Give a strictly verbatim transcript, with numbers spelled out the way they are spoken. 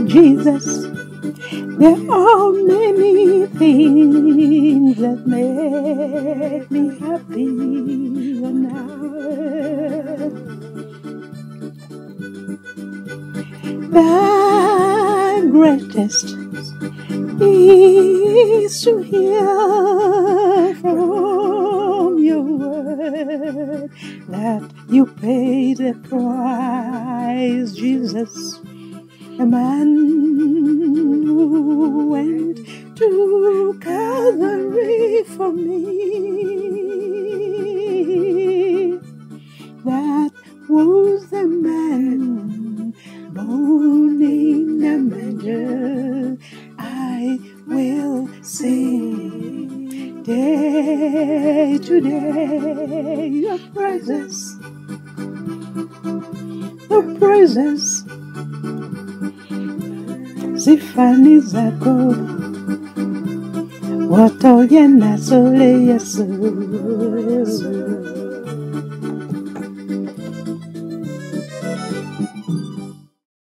Jesus. There are many things that make me happy now. The greatest is to hear from your word that you paid the price, Jesus. A man who went to Calvary for me. That was the man born in a manger. I will sing day to day your praises, your praises. Sifani zako watoye na sole Yesu.